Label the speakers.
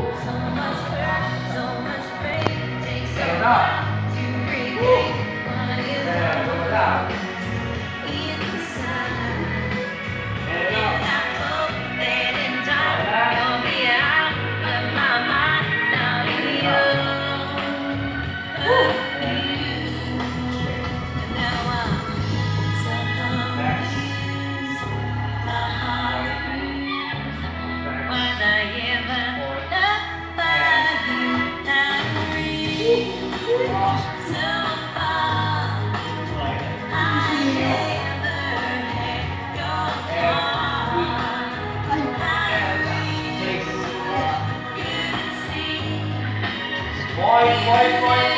Speaker 1: So much hurt, so much pain, takes so long to regain what is lost inside. And I hope that in time you'll be out of my mind, out of you. And now I'm so confused, my heart breathes. Was I ever loved by you? I reach so far. I never had your heart. I reach, you to see.